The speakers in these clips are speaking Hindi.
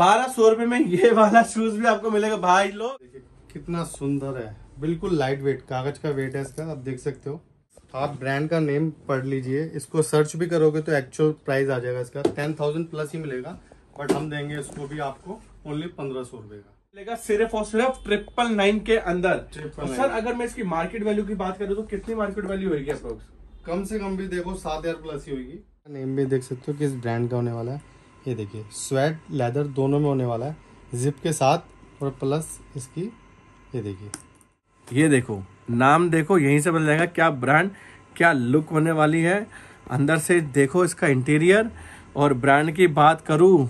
1200 रुपए में ये वाला शूज भी आपको मिलेगा भाई लोग। देखिए कितना सुंदर है, बिल्कुल लाइट वेट, कागज का वेट है इसका, आप देख सकते हो। आप ब्रांड का नेम पढ़ लीजिए, इसको सर्च भी करोगे तो एक्चुअल प्राइस आ जाएगा इसका 10,000 प्लस ही मिलेगा, बट हम देंगे इसको भी आपको ओनली 1500 रुपए का मिलेगा, सिर्फ और सिर्फ 999 के अंदर। 999। सर अगर मैं इसकी मार्केट वैल्यू की बात करूँ तो कितनी मार्केट वैल्यू होगी अप्रोक्स? कम से कम भी देखो 7,000 प्लस ही होगी। नेम भी देख सकते हो किस ब्रांड का होने वाला है। ये देखिए स्वेट लेदर दोनों में होने वाला है, जिप के साथ और प्लस इसकी ये देखिए, ये देखो नाम देखो, यहीं से बन जाएगा क्या ब्रांड, क्या लुक होने वाली है। अंदर से देखो इसका इंटीरियर, और ब्रांड की बात करूं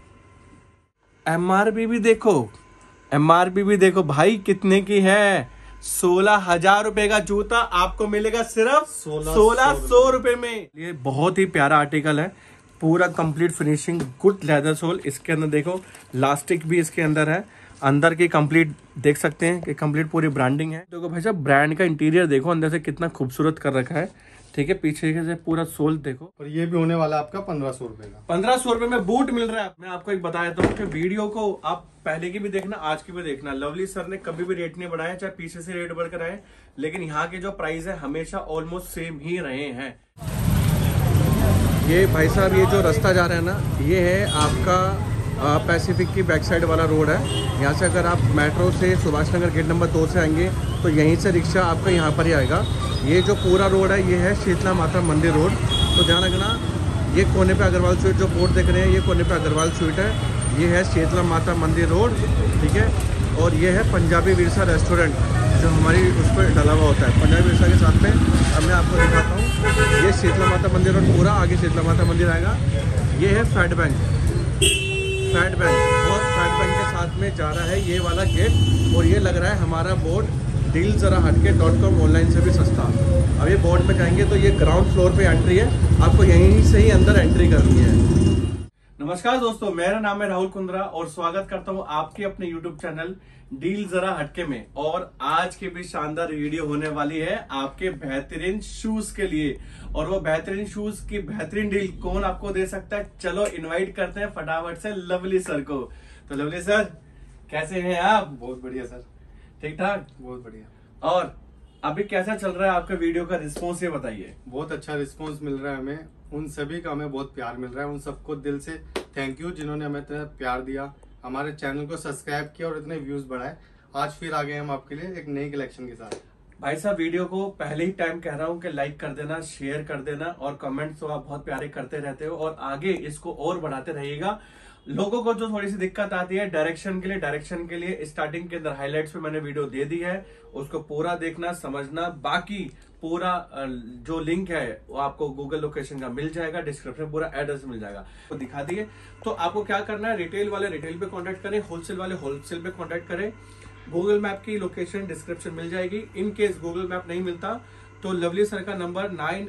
एमआरपी भी देखो, एमआरपी भी देखो भाई कितने की है। 16,000 रुपए का जूता आपको मिलेगा सिर्फ 1600 रुपए में। ये बहुत ही प्यारा आर्टिकल है, पूरा complete finishing, good leather sole. इसके अंदर देखो लास्टिक भी इसके अंदर है, अंदर की कंप्लीट देख सकते हैं कि कंप्लीट पूरी ब्रांडिंग है। देखो भाई साहब ब्रांड का इंटीरियर देखो अंदर से कितना खूबसूरत कर रखा है, ठीक है। पीछे से पूरा सोल देखो, और ये भी होने वाला आपका 1500 रुपए का। 1500 रुपए में बूट मिल रहा है। मैं आपको एक बता देता हूँ कि वीडियो को आप पहले की भी देखना, आज की भी देखना। लवली सर ने कभी भी रेट नहीं बढ़ाया, चाहे पीछे से रेट बढ़कर आए, लेकिन यहाँ के जो प्राइस है हमेशा ऑलमोस्ट सेम ही रहे हैं। ये भाई साहब ये जो रास्ता जा रहा है ना, ये है आपका पैसिफिक की बैक साइड वाला रोड है। यहाँ से अगर आप मेट्रो से सुभाष नगर गेट नंबर 2 से आएंगे तो यहीं से रिक्शा आपका यहाँ पर ही आएगा। ये जो पूरा रोड है ये है शीतला माता मंदिर रोड। तो ध्यान रखना, ये कोने पे अग्रवाल स्वीट जो बोर्ड देख रहे हैं, ये कोने पे अग्रवाल स्वीट है, ये है शीतला माता मंदिर रोड, ठीक है। और ये है पंजाबी विरसा रेस्टोरेंट जो हमारी उस पर डला हुआ होता है, पंजाबी विरसा के साथ में। अब मैं आपको दिखाता हूँ, ये शीतला माता मंदिर रोड पूरा आगे शीतला माता मंदिर आएगा। ये है फैट बैंक, फैट बैंक, और फैट बैंक के साथ में जा रहा है ये वाला गेट, और ये लग रहा है हमारा बोर्ड डील जरा हटके .com ऑनलाइन से भी सस्ता। अब ये बोर्ड में जाएंगे तो ये ग्राउंड फ्लोर पे एंट्री है, आपको यहीं से ही अंदर एंट्री करनी है। नमस्कार दोस्तों, मेरा नाम है राहुल कुंद्रा और स्वागत करता हूं आपके अपने यूट्यूब चैनल डील जरा हटके में। और आज की भी शानदार वीडियो होने वाली है आपके बेहतरीन शूज के लिए, और वो बेहतरीन शूज की बेहतरीन डील कौन आपको दे सकता है, चलो इनवाइट करते हैं फटाफट से लवली सर को। तो लवली सर कैसे हैं आप? बहुत बढ़िया सर, ठीक ठाक, बहुत बढ़िया। और अभी कैसा चल रहा है आपका वीडियो का रिस्पॉन्स, ये बताइए। बहुत अच्छा रिस्पांस मिल रहा है हमें, उन सभी का हमें बहुत प्यार मिल रहा है। उन सबको दिल से थैंक यू जिन्होंने हमें इतना प्यार दिया, हमारे चैनल को सब्सक्राइब किया और इतने व्यूज बढ़ाए। आज फिर आ गए हम आपके लिए एक नई कलेक्शन के साथ। भाई साहब वीडियो को पहले ही टाइम कह रहा हूँ कि लाइक कर देना, शेयर कर देना, और कमेंट्स तो आप बहुत प्यारे करते रहते हो, और आगे इसको और बढ़ाते रहिएगा। लोगों को जो थोड़ी सी दिक्कत आती है डायरेक्शन के लिए स्टार्टिंग के अंदर हाइलाइट्स पे मैंने वीडियो दे दी है, उसको पूरा देखना समझना। बाकी पूरा जो लिंक है वो आपको गूगल लोकेशन का मिल जाएगा, डिस्क्रिप्शन में पूरा एड्रेस मिल जाएगा, तो दिखा दिए। तो आपको क्या करना है, रिटेल वाले रिटेल पे कांटेक्ट करें, होलसेल वाले होलसेल पे कांटेक्ट करें। गूगल मैप की लोकेशन डिस्क्रिप्शन मिल जाएगी। इन केस गूगल मैप नहीं मिलता तो लवली सर का नंबर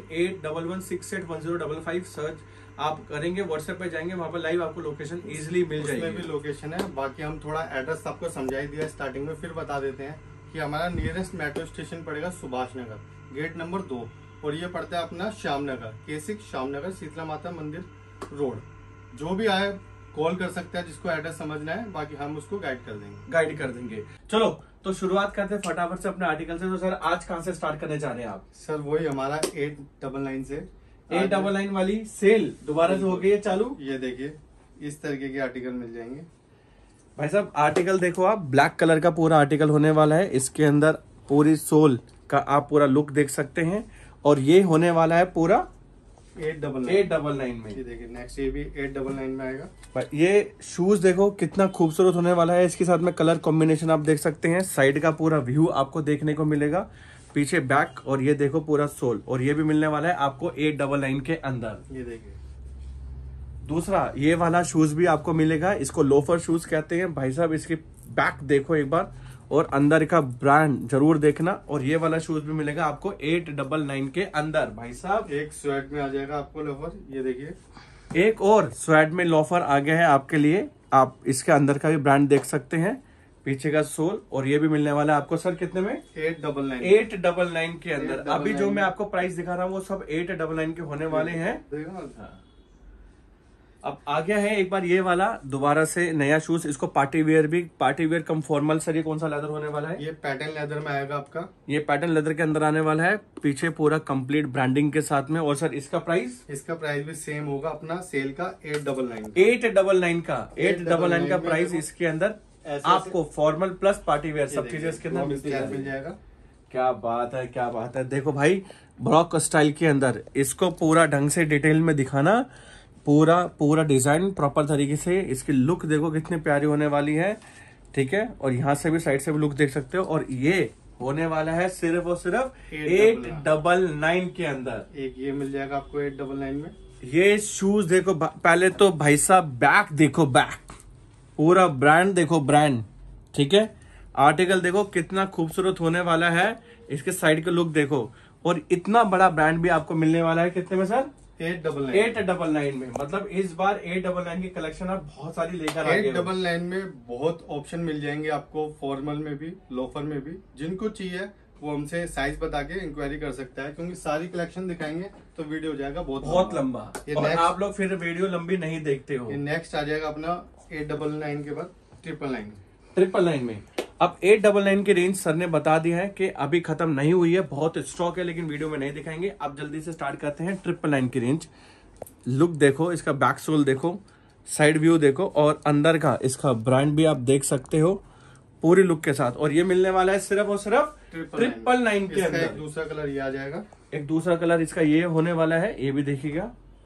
9811681055 सर्च आप करेंगे, व्हाट्सएप पे जाएंगे, वहां पर लाइव आपको लोकेशन इजीली मिल जाएगी। उसमें भी लोकेशन है। बाकी हम थोड़ा एड्रेस आपको समझा ही दिया स्टार्टिंग में, फिर बता देते हैं कि हमारा नियरेस्ट मेट्रो स्टेशन पड़ेगा सुभाष नगर गेट नंबर 2, और ये पड़ता है अपना श्याम नगर, K6 श्याम नगर, शीतला माता मंदिर रोड। जो भी आए कॉल कर सकते हैं जिसको एड्रेस समझना है, बाकी हम उसको गाइड कर देंगे। चलो तो शुरुआत करते हैं फटाफट से अपने आर्टिकल से। तो सर आज कहाँ से स्टार्ट करने जा रहे हैं आप? सर वही हमारा 899 से 899 वाली सेल दोबारा से हो गई है चालू। ये देखिए इस तरीके के आर्टिकल मिल जाएंगे भाई साहब। आर्टिकल देखो आप, ब्लैक कलर का पूरा आर्टिकल होने वाला है। इसके अंदर पूरी सोल का आप पूरा लुक देख सकते हैं, और ये होने वाला है पूरा 899 में। ये देखिए नेक्स्ट ये भी 899 में आएगा। ये शूज देखो कितना खूबसूरत होने वाला है, इसके साथ में कलर कॉम्बिनेशन आप देख सकते हैं। साइड का पूरा व्यू आपको देखने को मिलेगा, पीछे बैक, और ये देखो पूरा सोल, और ये भी मिलने वाला है आपको 899 के अंदर। ये देखिए दूसरा ये वाला शूज भी आपको मिलेगा, इसको लोफर शूज कहते हैं। भाई साहब इसकी बैक देखो एक बार, और अंदर का ब्रांड जरूर देखना। और ये वाला शूज भी मिलेगा आपको 899 के अंदर। भाई साहब एक स्वेट में आ जाएगा आपको लोफर, ये देखिए एक और स्वेट में लोफर आ गया है आपके लिए। आप इसके अंदर का भी ब्रांड देख सकते हैं, पीछे का सोल, और ये भी मिलने वाला है आपको सर कितने में? 899 के अंदर। अभी जो मैं आपको प्राइस दिखा रहा हूँ वो सब 899 के होने वाले हैं। अब आ गया है एक बार ये वाला दोबारा से नया शूज, इसको party wear cum formal. Sir ये कौन सा लेदर होने वाला है? ये पैटर्न लेदर में आएगा आपका। ये पैटर्न लेदर के अंदर आने वाला है, पीछे पूरा कंप्लीट ब्रांडिंग के साथ में। और सर इसका प्राइस? इसका प्राइस भी सेम होगा अपना सेल का 899 899 का प्राइस। इसके अंदर आपको फॉर्मल प्लस पार्टी वेयर सब चीजें इसके अंदर मिल जाएगा। क्या बात है, क्या बात है। देखो भाई ब्रॉक स्टाइल के अंदर इसको पूरा ढंग से डिटेल में दिखाना, पूरा डिजाइन प्रॉपर तरीके से। इसकी लुक देखो कितनी प्यारी होने वाली है, ठीक है। और यहाँ से भी साइड से भी लुक देख सकते हो। और ये होने वाला है सिर्फ और सिर्फ 899 के अंदर। एक ये मिल जाएगा आपको 899 में। ये शूज देखो, पहले तो भाई साहब बैक देखो, बैक पूरा ब्रांड देखो, ब्रांड, ठीक है। आर्टिकल देखो कितना खूबसूरत होने वाला है, इसके साइड का लुक देखो। और इतना बड़ा ब्रांड भी आपको मिलने वाला है कितने में सर? 899 में। मतलब इस बार 899 की कलेक्शन आप बहुत सारी लेकर आ गए। 899 में बहुत ऑप्शन मिल जाएंगे आपको, फॉर्मल में भी, लोफर में भी। जिनको चाहिए वो हमसे साइज बता के इंक्वायरी कर सकता है, क्योंकि सारी कलेक्शन दिखाएंगे तो वीडियो हो जाएगा बहुत लंबा। और आप लोग फिर वीडियो लंबी नहीं देखते हो। ये नेक्स्ट आ जाएगा अपना 899 के बाद 999 में। अब 899 की रेंज सर ने बता दिया है कि अभी खत्म नहीं हुई है, बहुत स्टॉक है, लेकिन वीडियो में नहीं दिखाएंगे। अब जल्दी से स्टार्ट करते हैं 999 की रेंज। लुक देखो, इसका बैक सोल देखो, साइड व्यू देखो, और अंदर का इसका ब्रांड भी आप देख सकते हो पूरी लुक के साथ। और ये मिलने वाला है सिर्फ और सिर्फ 999 के अंदर। एक दूसरा कलर ये आ जाएगा, एक दूसरा कलर इसका ये होने वाला है, ये भी देखिएगा।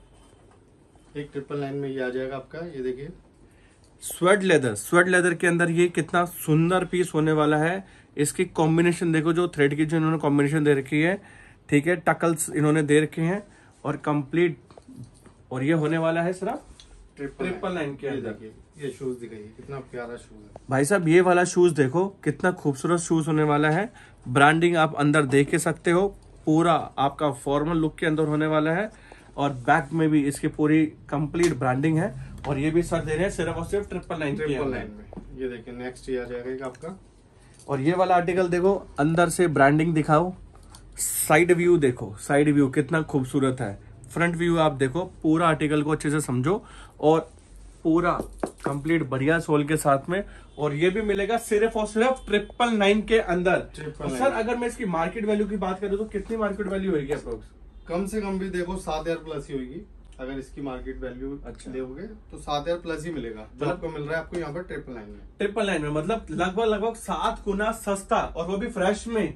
एक 999 में ये आ जाएगा आपका, ये देखिए स्वेट लेदर के अंदर ये कितना सुंदर पीस होने वाला है। इसकी कॉम्बिनेशन देखो, जो थ्रेड की जो इन्होंने कॉम्बिनेशन दे रखी है, ठीक है, टकल्स इन्होंने दे रखे हैं और कंप्लीट। और ये होने वाला है सिर्फ 999 के अंदर। ये शूज दिखाइए कितना प्यारा शूज है भाई साहब। ये वाला शूज देखो कितना खूबसूरत शूज होने वाला है। ब्रांडिंग आप अंदर देख के सकते हो, पूरा आपका फॉर्मल लुक के अंदर होने वाला है। और बैक में भी इसकी पूरी कंप्लीट ब्रांडिंग है। और ये भी सर दे रहे हैं सिर्फ और सिर्फ 999 में। ये देखिए नेक्स्ट ये आ जाएगा आपका। और ये वाला आर्टिकल देखो, अंदर से ब्रांडिंग दिखाओ, साइड व्यू देखो, साइड व्यू कितना खूबसूरत है, फ्रंट व्यू आप देखो, पूरा आर्टिकल को अच्छे से समझो। और पूरा कंप्लीट बढ़िया सोल के साथ में। और ये भी मिलेगा सिर्फ और सिर्फ 999 के अंदर। सर अगर मैं इसकी मार्केट वैल्यू की बात करूँ तो कितनी मार्केट वैल्यू होगी अप्रोक्स? कम से कम भी देखो 7000 प्लस ही होगी। अगर इसकी मार्केट वैल्यू अच्छा देखोगे तो 7000 प्लस ही मिलेगा, जो आपको मिल रहा है आपको यहाँ पर 999 में। मतलब लगभग 7 गुना सस्ता, और वो भी फ्रेश में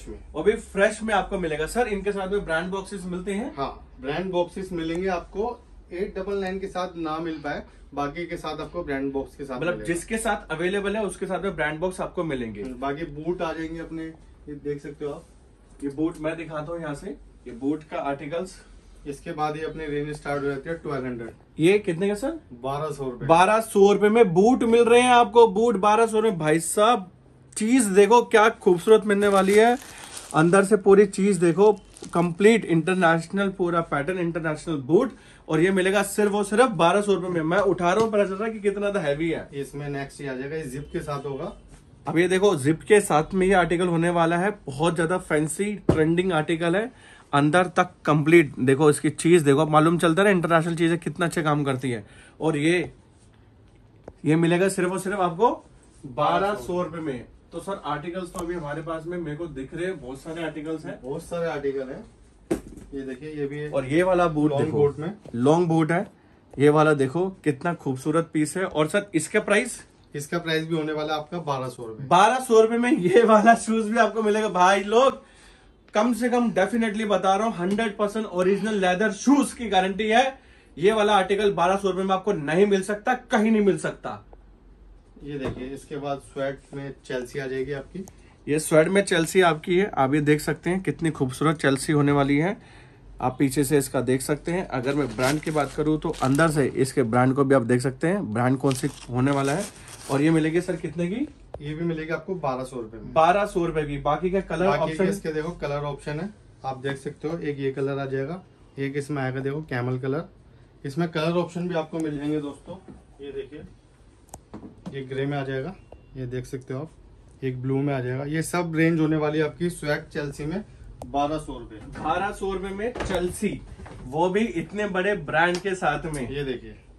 आपको मिलेगा। सर इनके साथ में ब्रांड बॉक्सेस मिलते हैं? हाँ, ब्रांड बॉक्सेस मिलेंगे आपको। 899 के साथ ना मिल पाए, बाकी के साथ आपको ब्रांड बॉक्स के साथ, मतलब जिसके साथ अवेलेबल है उसके साथ में ब्रांड बॉक्स आपको मिलेंगे। बाकी बूट आ जाएंगे अपने, ये देख सकते हो आप। ये बूट मैं दिखाता हूँ यहाँ से, ये बूट का आर्टिकल्स। इसके बाद ये अपने रेंज स्टार्ट हो जाती है 1200। ये कितने का सर? 1200 रुपए। 1200 रुपए में बूट मिल रहे हैं आपको। बूट 1200 में। भाई साहब चीज देखो क्या खूबसूरत मिलने वाली है। अंदर से पूरी चीज देखो, कंप्लीट इंटरनेशनल पूरा पैटर्न, इंटरनेशनल बूट। और ये मिलेगा सिर्फ और सिर्फ 1200 रुपए में। मैं उठा रहा हूँ, पता चल रहा है कि कितना हैवी है। इसमें नेक्स्ट ये आ जाएगा, जिप के साथ होगा। अब ये देखो, जिप के साथ में ये आर्टिकल होने वाला है। बहुत ज्यादा फैंसी ट्रेंडिंग आर्टिकल है। अंदर तक कंप्लीट देखो, इसकी चीज देखो, मालूम चलता है इंटरनेशनल चीजें कितना अच्छा काम करती है। और ये मिलेगा सिर्फ और सिर्फ आपको 1200 रुपए में। तो सर आर्टिकल्स तो अभी हमारे पास में मेरे को दिख रहे हैं, बहुत सारे आर्टिकल्स हैं, बहुत सारे आर्टिकल हैं। ये देखिए, ये भी है। और ये वाला बूट लॉन्ग देखो, बूट में लॉन्ग बूट है। ये वाला देखो कितना खूबसूरत पीस है। और सर इसका प्राइस? इसका प्राइस भी होने वाला है आपका 1200 रुपए। 1200 रुपए में ये वाला शूज भी आपको मिलेगा। भाई लोग कम से कम डेफिनेटली बता रहा हूँ, 100% ओरिजिनल लेदर शूज की गारंटी है। ये वाला आर्टिकल 1200 रुपए में आपको नहीं मिल सकता, कहीं नहीं मिल सकता। ये देखिए, इसके बाद स्वेट में चेल्सी आ जाएगी आपकी। ये स्वेट में चेल्सी आपकी है। आप ये देख सकते हैं कितनी खूबसूरत चेल्सी होने वाली है। आप पीछे से इसका देख सकते हैं। अगर मैं ब्रांड की बात करूं तो अंदर से इसके ब्रांड को भी आप देख सकते हैं, ब्रांड कौन सी होने वाला है। और ये मिलेगी सर कितने की? ये भी मिलेगी आपको 1200 रुपए में। 1200 रुपए की। बाकी का कलर ऑप्शन, इसके देखो कलर ऑप्शन है, आप देख सकते हो। एक ये कलर आ जाएगा, एक इसमें आएगा देखो कैमल कलर। इसमें कलर ऑप्शन भी आपको मिल जाएंगे दोस्तों। ये देखिए, ये ग्रे में आ जाएगा, ये देख सकते हो आप। एक ब्लू में आ जाएगा। ये सब रेंज होने वाली है आपकी स्वेट चेल्सी में 1200 रुपए। 1200 रुपए में चेल्सी, वो भी इतने बड़े ब्रांड के साथ में। ये देखिए,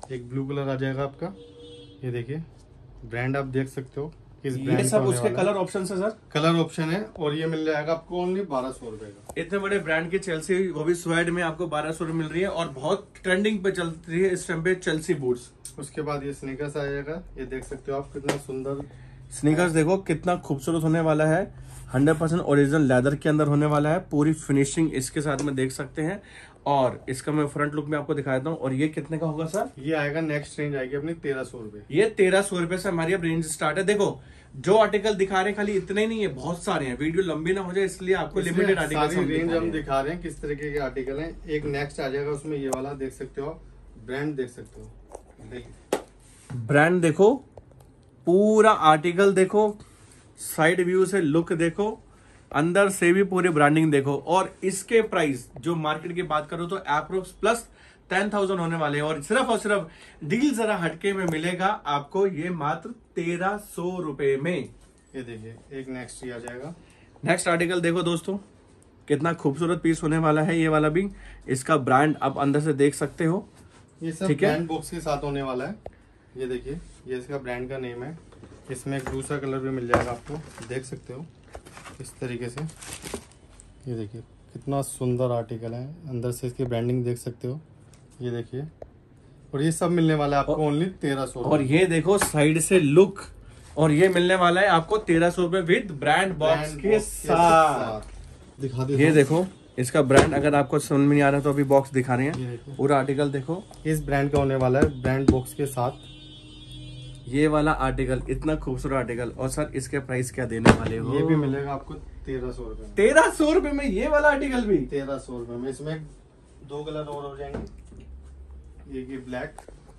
एक ब्लू कलर आ जाएगा आपका। ये देखिए ब्रांड आप देख सकते हो किस ब्रांड ये सब उसके कलर ऑप्शन है सर, कलर ऑप्शन है। और ये मिल जाएगा आपको ओनली 1200 रुपए का। इतने बड़े ब्रांड की चेल्सी, वो भी स्वेड में आपको 1200 में मिल रही है और बहुत ट्रेंडिंग पे चल रही है इस टाइम पे चेल्सी बूट्स। उसके बाद ये स्नीकर्स आ जाएगा। ये देख सकते हो आप कितना सुंदर स्नीकर्स देखो कितना खूबसूरत होने वाला है, 100% ओरिजिनल लेदर के अंदर होने वाला है, पूरी फिनिशिंग इसके साथ में देख सकते हैं। और इसका मैं फ्रंट लुक में आपको दिखाता हूँ। और ये कितने का होगा सर? ये आएगा नेक्स्ट रेंज आएगी अपनी 1300 रुपए। ये 1300 रुपए से हमारी अब रेंज स्टार्ट है। देखो जो आर्टिकल दिखा रहे हैं खाली इतने ही नहीं है, बहुत सारे हैं, वीडियो लंबी ना हो जाए इसलिए आपको लिमिटेड आर्टिकल रेंज हम दिखा रहे हैं किस तरीके के आर्टिकल हैं। एक नेक्स्ट आ जाएगा उसमें ये वाला देख सकते हो, ब्रांड देख सकते हो, देखिए ब्रांड देखो, पूरा आर्टिकल देखो, साइड व्यू से लुक देखो, अंदर से भी पूरी ब्रांडिंग देखो। और इसके प्राइस जो मार्केट की बात करो तो अप्रोक्स प्लस 10,000 होने वाले हैं। और सिर्फ डील जरा हटके में मिलेगा आपको ये मात्र 1300 रुपए में। ये देखिए एक नेक्स्ट ये आ जाएगा। नेक्स्ट आर्टिकल देखो दोस्तों, कितना खूबसूरत पीस होने वाला है ये वाला भी। इसका ब्रांड आप अंदर से देख सकते हो, ये सब ब्रांड बॉक्स के साथ होने वाला है। ये देखिए ये इसका ब्रांड का नेम है। इसमें एक दूसरा कलर भी मिल जाएगा आपको, देख सकते हो इस तरीके से। ये देखिए कितना सुंदर आर्टिकल है, अंदर से इसकी ब्रांडिंग देख सकते हो। ये देखिए और ये सब मिलने वाला है आपको ओनली 1300। और ये देखो साइड से लुक, और ये मिलने वाला है आपको 1300 रुपए विद ब्रांड बॉक्स के साथ। दिखा दे। ये देखो इसका ब्रांड अगर आपको समझ में नहीं आ रहा तो अभी बॉक्स दिखा रहे हैं, पूरा आर्टिकल देखो इस ब्रांड का होने वाला है ब्रांड बॉक्स के साथ। ये वाला आर्टिकल इतना खूबसूरत आर्टिकल। और सर इसके प्राइस क्या देने वाले हो? ये भी मिलेगा आपको 1300 रुपए। 1300 रुपए में ये वाला आर्टिकल भी? 1300 रुपए में। इसमें 2 कलर और हो जाएंगे, एक ये ब्लैक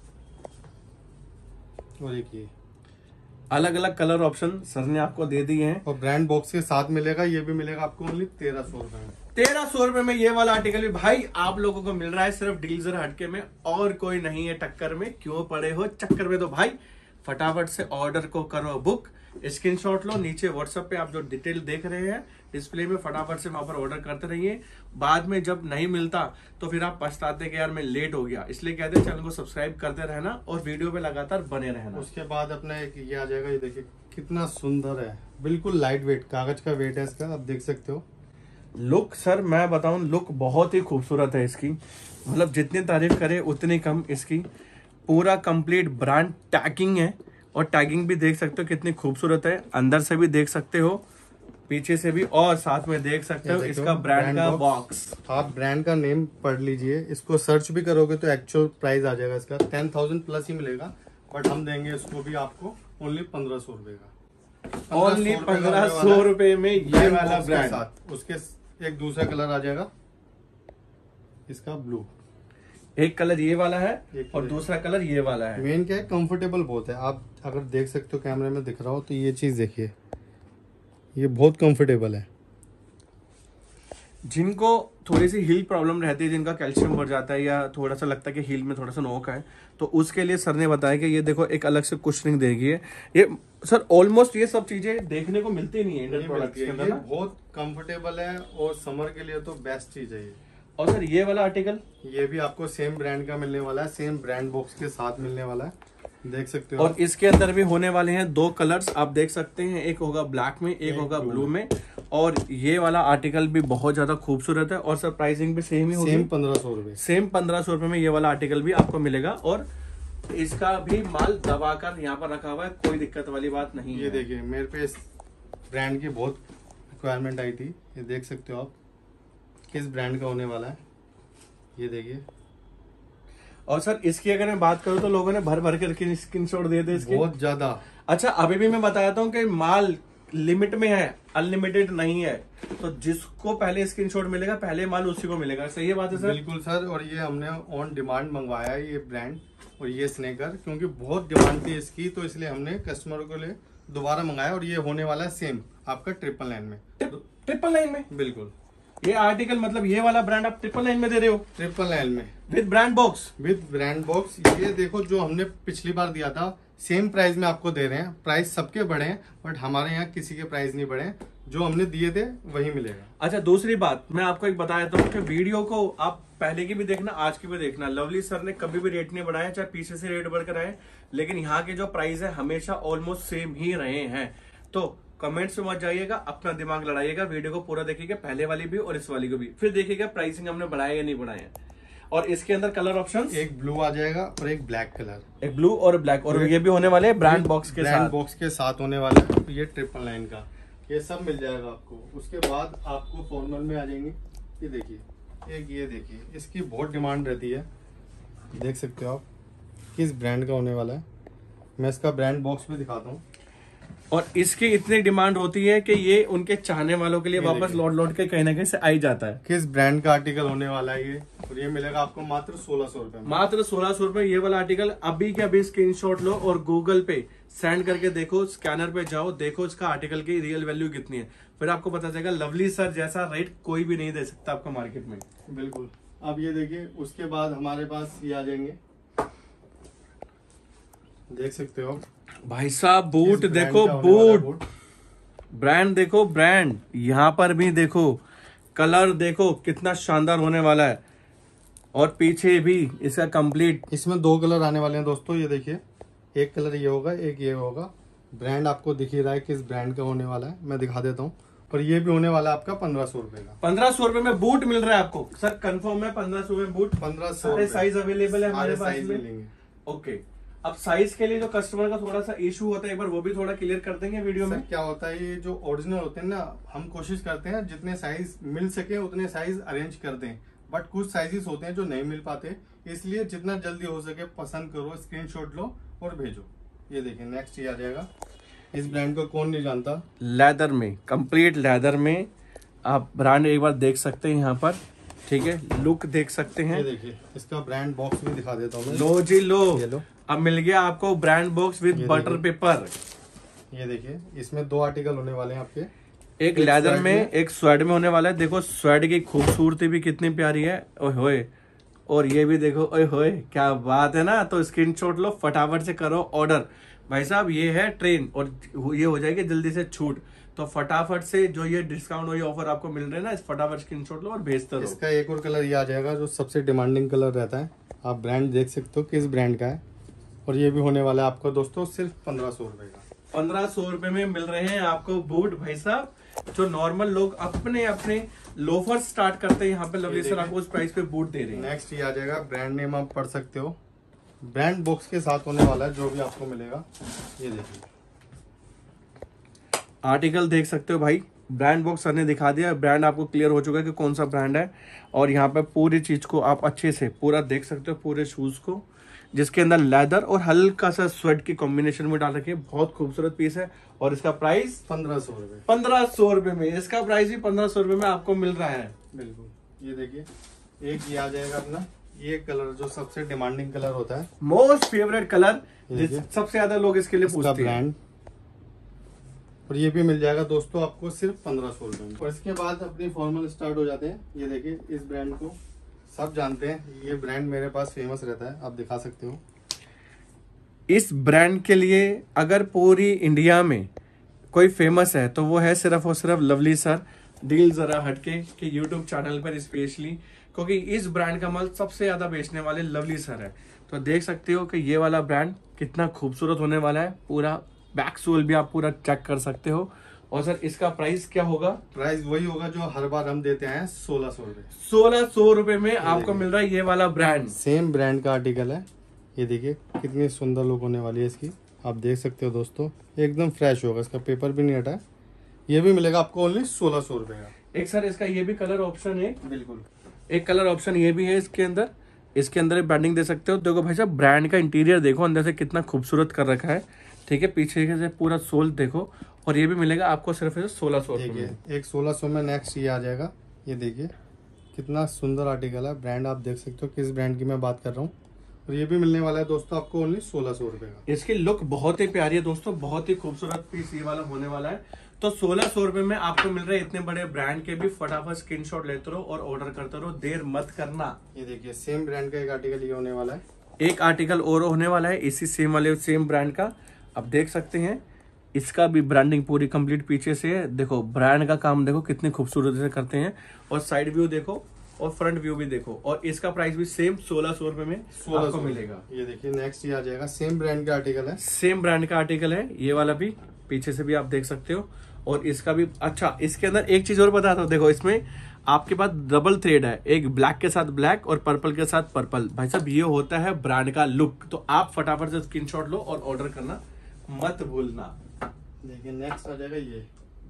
और एक ये। अलग अलग कलर ऑप्शन सर ने आपको दे दिए हैं और ब्रांड बॉक्स के साथ मिलेगा। ये भी मिलेगा आपको ओनली 1300 रुपए में। 1300 रुपए में ये वाला आर्टिकल भी भाई आप लोगों को मिल रहा है सिर्फ डीलर हटके में, और कोई नहीं है टक्कर में। क्यों पड़े हो चक्कर में? तो भाई फटाफट से ऑर्डर को करो बुक, स्क्रीनशॉट लो, नीचे व्हाट्सएप पे आप जो डिटेल देख रहे हैं डिस्प्ले में, फटाफट से वहां पर ऑर्डर करते रहिए। बाद में जब नहीं मिलता तो फिर आप पछताते कि यार मैं लेट हो गया। इसलिए कहते हैं चैनल को सब्सक्राइब करते रहना और वीडियो पे लगातार बने रहना। उसके बाद अपना एक ये आ जाएगा। ये देखिए कितना सुंदर है, बिल्कुल लाइट वेट, कागज का वेट है इसका, आप देख सकते हो। लुक सर मैं बताऊं, लुक बहुत ही खूबसूरत है इसकी, मतलब जितनी तारीफ करे उतनी कम इसकी। पूरा कंप्लीट ब्रांड टैगिंग है, और टैगिंग भी देख सकते हो कितनी खूबसूरत है, अंदर से भी देख सकते हो, पीछे से भी, और साथ में देख सकते हो इसका ब्रांड का बॉक्स। आप ब्रांड का नेम पढ़ लीजिए, इसको सर्च भी करोगे तो एक्चुअल प्राइस आ जाएगा इसका 10,000 प्लस ही मिलेगा, बट हम देंगे इसको भी आपको ओनली 1500 रुपए का। ओनली 1500 रुपए में ये वाला ब्रांड। उसके एक दूसरा कलर आ जाएगा इसका ब्लू। एक कलर ये वाला है और दूसरा कलर ये वाला है। मेन क्या है, कंफर्टेबल बहुत है। आप अगर देख सकते हो कैमरे में दिख रहा हो तो ये चीज देखिए, ये बहुत कंफर्टेबल है। जिनको थोड़ी सी हील प्रॉब्लम रहती है, जिनका कैल्शियम बढ़ जाता है या थोड़ा सा लगता है कि हील में थोड़ा सा नोक है, तो उसके लिए सर ने बताया कि ये देखो एक अलग से कुशनिंग देगी। ये सर ऑलमोस्ट ये सब चीजें देखने को मिलती नहीं है इंडियन प्रोडक्ट्स के अंदर। बहुत कंफर्टेबल है और समर के लिए तो बेस्ट चीज है ये। और सर ये वाला आर्टिकल, ये भी आपको सेम ब्रांड का मिलने वाला है, सेम ब्रांड बॉक्स के साथ मिलने वाला है, देख सकते हो। और इसके अंदर भी होने वाले हैं 2 कलर्स, आप देख सकते हैं, एक होगा ब्लैक में, एक होगा ब्लू में। और ये वाला आर्टिकल भी बहुत ज्यादा खूबसूरत है, और सर प्राइसिंग भी सेम ही होगी, सेम 1500 रुपए। सेम 1500 रुपए में ये वाला आर्टिकल भी आपको मिलेगा। और इसका भी माल दबाकर यहाँ पर रखा हुआ है, कोई दिक्कत वाली बात नहीं है। ये देखिए मेरे पे इस ब्रांड की बहुत रिक्वायरमेंट आई थी, ये देख सकते हो आप किस ब्रांड का होने वाला है, ये देखिए। और सर इसकी अगर मैं बात करूं तो लोगों ने भर भर के स्क्रीनशॉट दे दे इसके, बहुत ज्यादा। अच्छा अभी भी मैं बताता हूँ कि माल लिमिट में है, अनलिमिटेड नहीं है। तो जिसको पहले स्क्रीनशॉट मिलेगा पहले माल उसी को मिलेगा। सही है बात है सर? बिल्कुल सर। और ये हमने ऑन डिमांड मंगवाया है ये ब्रांड और ये स्नेकर, क्योंकि बहुत डिमांड थी इसकी, तो इसलिए हमने कस्टमरों के लिए दोबारा मंगाया। और ये होने वाला है सेम आपका 999 में। 999 में? बिल्कुल। ये आर्टिकल मतलब ये वाला ब्रांड आप 999 में दे रहे हो? 999 में with brand box. With brand box. ये देखो जो हमने पिछली बार दिया था सेम प्राइस में आपको दे रहे हैं। प्राइस सबके बढ़े हैं बट हमारे यहाँ किसी के प्राइस नहीं बढ़े। जो हमने दिए थे वही मिलेगा। अच्छा, दूसरी बात मैं आपको एक बता देता हूँ कि वीडियो को आप पहले की भी देखना, आज की भी देखना। लवली सर ने कभी भी रेट नहीं बढ़ाया, चाहे पीछे से रेट बढ़कर आए, लेकिन यहाँ के जो प्राइस है हमेशा ऑलमोस्ट सेम ही रहे हैं। तो कमेंट्स में मत जाइएगा, अपना दिमाग लड़ाइएगा, वीडियो को पूरा देखिएगा, पहले वाली भी और इस वाली को भी, फिर देखिएगा प्राइसिंग हमने बढ़ाया या नहीं बढ़ाया। और इसके अंदर कलर ऑप्शन एक ब्लू आ जाएगा और एक ब्लैक कलर, एक ब्लू और ब्लैक, और ये भी होने वाले ब्रांड बॉक्स के साथ, ब्रांड बॉक्स के साथ होने वाला है। तो ये 999 का ये सब मिल जाएगा आपको। उसके बाद आपको फॉर्मल में आ जाएंगे। ये देखिए, एक ये देखिए, इसकी बहुत डिमांड रहती है, देख सकते हो आप किस ब्रांड का होने वाला है। मैं इसका ब्रांड बॉक्स भी दिखाता हूँ। और इसकी इतनी डिमांड होती है कि ये उनके चाहने वालों के लिए वापस लौट के कहीं ना कहीं से आ ही जाता है। किस ब्रांड का आर्टिकल होने वाला है ये, और ये मिलेगा आपको मात्र 1600 रुपए में। मात्र 1600 रुपए ये वाला आर्टिकल। अभी के अभी स्क्रीनशॉट लो और गूगल पे सेंड करके देखो, स्कैनर पे जाओ, देखो इसका आर्टिकल की रियल वैल्यू कितनी है, फिर आपको पता चलेगा लवली सर जैसा रेट कोई भी नहीं दे सकता आपको मार्केट में। बिल्कुल। अब ये देखिए, उसके बाद हमारे पास ये आ जाएंगे, देख सकते हो भाई साहब बूट देखो, बूट ब्रांड देखो, ब्रांड यहाँ पर भी देखो, कलर देखो कितना शानदार होने वाला है, और पीछे भी इसका कंप्लीट। इसमें 2 कलर आने वाले हैं दोस्तों। ये देखिए, एक कलर ये होगा, एक ये होगा। ब्रांड आपको दिख ही रहा है किस ब्रांड का होने वाला है, मैं दिखा देता हूँ। और ये भी होने वाला है आपका 1500 रुपए का। 1500 रुपए में बूट मिल रहा है आपको सर, कंफर्म है 1500 में बूट। 1500 साइज अवेलेबल है हमारे पास में। मिलेंगे। ओके, अब साइज के लिए जो कस्टमर का थोड़ा सा इशू होता है, एक बार वो भी थोड़ा क्लियर कर देंगे वीडियो में। क्या होता है, ये जो ओरिजिनल होते हैं ना, हम कोशिश करते हैं जितने साइज मिल सके उतने साइज अरेंज कर दें, बट कुछ साइजेस होते हैं जो नहीं मिल पाते, इसलिए जितना जल्दी हो सके पसंद करो, स्क्रीनशॉट लो और भेजो। ये देखिए, नेक्स्ट ये आ जाएगा। इस ब्रांड को कौन नहीं जानता, लेदर में, कंप्लीट लेदर में। आप ब्रांड एक बार देख सकते हैं यहाँ पर, ठीक है, लुक देख सकते हैं। ये देखिए, इसका ब्रांड बॉक्स भी दिखा देता हूँ। लो जी लो, ये लो, अब मिल गया आपको brand box with butter paper. ये देखिए, इसमें 2 आर्टिकल होने वाले हैं आपके, एक लेदर में, एक स्वेड में होने वाला है। देखो स्वेड की खूबसूरती भी कितनी प्यारी है, ओए होए, और ये भी देखो, ओए होए, क्या बात है ना। तो स्क्रीनशॉट लो, फटाफट से करो ऑर्डर। भाई साहब ये है ट्रेन, और ये हो जाएगी जल्दी से छूट, तो फटाफट से जो ये डिस्काउंट और ये ऑफर आपको मिल रहे हैं ना, इस फटाफट स्क्रीनशॉट लो और भेजते रहो। इसका एक और कलर ये आ जाएगा जो सबसे डिमांडिंग कलर रहता है। आप ब्रांड देख सकते हो किस ब्रांड का है, और ये भी होने वाला है आपको दोस्तों सिर्फ 1500 रुपए का। 1500 रुपए में मिल रहे हैं आपको बूट भाई साहब। जो नॉर्मल लोग अपने अपने लोफर स्टार्ट करते हैं, यहाँ पे लवली सर आपको उस प्राइस पे बूट दे रहे हैं। नेक्स्ट ये आ जाएगा, ब्रांड नेम आप पढ़ सकते हो, ब्रांड बॉक्स के साथ होने वाला है, जो भी आपको मिलेगा। ये देखिए, आर्टिकल देख सकते हो भाई, ब्रांड बॉक्स सर ने दिखा दिया, ब्रांड आपको क्लियर हो चुका है कि कौन सा ब्रांड है। और यहाँ पे पूरी चीज को आप अच्छे से पूरा देख सकते हो, पूरे शूज को, जिसके अंदर लेदर और हल्का सा स्वेट की कॉम्बिनेशन में डाल रखे, बहुत खूबसूरत पीस है। और इसका प्राइस 1500 रुपए। 1500 रुपए में, इसका प्राइस भी 1500 रुपए में आपको मिल रहा है। बिल्कुल। ये देखिए, एक ये आ जाएगा अपना, ये कलर जो सबसे डिमांडिंग कलर होता है, मोस्ट फेवरेट कलर, सबसे ज्यादा लोग इसके लिए पूछते हैं। ब्रांड, और ये भी मिल जाएगा दोस्तों आपको सिर्फ 1500 रुपए में। और इसके बाद अपनी फॉर्मल स्टार्ट हो जाते हैं। ये देखिए, इस ब्रांड को सब जानते हैं, ये ब्रांड मेरे पास फेमस रहता है, आप दिखा सकते हो। इस ब्रांड के लिए अगर पूरी इंडिया में कोई फेमस है तो वो है सिर्फ और सिर्फ लवली सर। डील जरा हटके कि यूट्यूब चैनल पर स्पेशली, क्योंकि इस ब्रांड का माल सबसे ज्यादा बेचने वाले लवली सर है। तो देख सकते हो कि ये वाला ब्रांड कितना खूबसूरत होने वाला है। पूरा बैक सोल भी आप पूरा चेक कर सकते हो। और सर इसका प्राइस क्या होगा? प्राइस वही होगा जो हर बार हम देते हैं, 1600 रुपए। 1600 रुपए में आपको मिल रहा है ये वाला ब्रांड। सेम ब्रांड का आर्टिकल है। ये देखिए कितनी सुंदर लुक होने वाली है इसकी, आप देख सकते हो दोस्तों, एकदम फ्रेश होगा, इसका पेपर भी नहीं हटा है। ये भी मिलेगा आपको ओनली 1600 रुपए का। एक सर इसका ये भी कलर ऑप्शन है, बिल्कुल एक कलर ऑप्शन ये भी है इसके अंदर। इसके अंदर ब्रांडिंग दे सकते हो। देखो भाई साहब, ब्रांड का इंटीरियर देखो अंदर से कितना खूबसूरत कर रखा है, ठीक है। पीछे से पूरा सोल देखो। और ये भी मिलेगा आपको सिर्फ 1600 रुपए। एक 1600 में नेक्स्ट ये आ जाएगा। ये देखिए कितना सुंदर आर्टिकल है, ब्रांड आप देख सकते हो किस ब्रांड की मैं बात कर रहा हूँ। और ये भी मिलने वाला है दोस्तों आपको ओनली 1600 रुपए का। इसकी लुक बहुत ही प्यारी है दोस्तों, बहुत ही खूबसूरत पीस ये वाला होने वाला है। तो 1600 रुपए में आपको मिल रहे हैं इतने बड़े ब्रांड के भी। फटाफट स्क्रीनशॉट लेते रहो और ऑर्डर करते रहो, देर मत करना। ये देखिए सेम ब्रांड का एक आर्टिकल ये होने वाला है। एक आर्टिकल और होने वाला है इसी सेम वाले सेम ब्रांड का, आप देख सकते हैं। इसका भी ब्रांडिंग पूरी कंप्लीट पीछे से है। देखो ब्रांड का काम देखो कितनी खूबसूरत से करते हैं। और साइड व्यू देखो और फ्रंट व्यू भी देखो। और इसका प्राइस भी सेम 1600 रुपए में 1600 मिलेगा। ये देखिए नेक्स्ट ये आ जाएगा, सेम ब्रांड का आर्टिकल है, सेम ब्रांड का आर्टिकल है ये वाला भी, पीछे से भी आप देख सकते हो। और इसका भी अच्छा, इसके अंदर एक चीज और बताता हूँ, देखो इसमें आपके पास डबल थ्रेड है, एक ब्लैक के साथ ब्लैक और पर्पल के साथ पर्पल। भाई साहब ये होता है ब्रांड का लुक। तो आप फटाफट से स्क्रीनशॉट लो और ऑर्डर करना मत भूलना। देखिए नेक्स्ट आ जाएगा, ये